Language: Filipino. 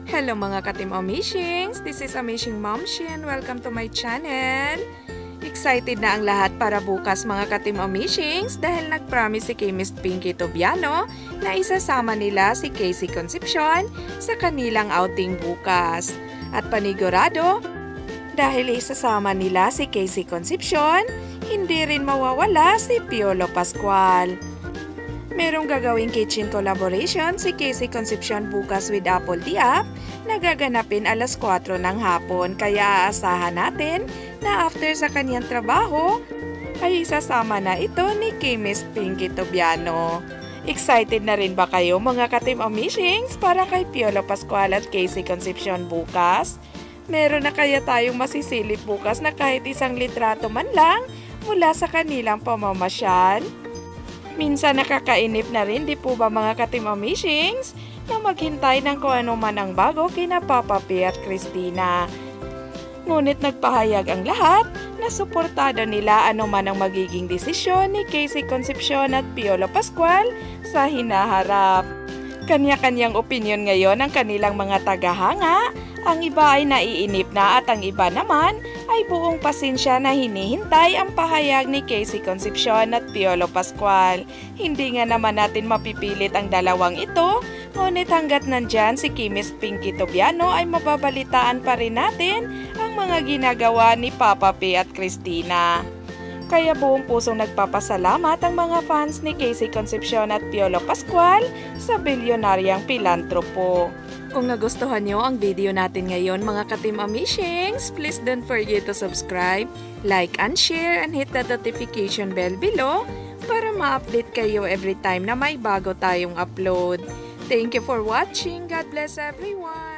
Hello mga ka-Team Amazings! This is Amazing Momshi and welcome to my channel. Excited na ang lahat para bukas mga ka-Team Amazings dahil nag-promise si Miss Pinky Tobiano na isasama nila si Casey Concepcion sa kanilang outing bukas. At panigurado, dahil isasama nila si Casey Concepcion, hindi rin mawawala si Piolo Pascual. Merong gagawing kitchen collaboration si Casey Concepcion bukas with Apple Tea App na gaganapin alas 4 ng hapon, kaya aasahan natin na after sa kanyang trabaho ay isasama na ito ni Miss Pinky Tobiano. Excited na rin ba kayo mga ka-Team Amazings para kay Piolo Pascual at Casey Concepcion bukas? Meron na kaya tayong masisilip bukas na kahit isang litrato man lang mula sa kanilang pamamasyal? Minsan nakakainip na rin, di po ba mga ka-Team Amazings, na maghintay ng kung ano man ang bago kina Papa P at Christina. Ngunit nagpahayag ang lahat na suportado nila ano man ang magiging desisyon ni Casey Concepcion at Piolo Pascual sa hinaharap. Kanya-kanyang opinyon ngayon ang kanilang mga tagahanga. Ang iba ay naiinip na at ang iba naman ay buong pasensya na hinihintay ang pahayag ni Casey Concepcion at Piolo Pascual. Hindi nga naman natin mapipilit ang dalawang ito, ngunit hanggat nandyan si Miss Pinky Tobiano ay mababalitaan pa rin natin ang mga ginagawa ni Papa P at Christina. Kaya buong pusong nagpapasalamat ang mga fans ni Casey Concepcion at Piolo Pascual sa bilyonaryang pilantropo. Kung nagustuhan nyo ang video natin ngayon mga ka-Team Amazings, please don't forget to subscribe, like and share and hit the notification bell below para ma-update kayo every time na may bago tayong upload. Thank you for watching. God bless everyone!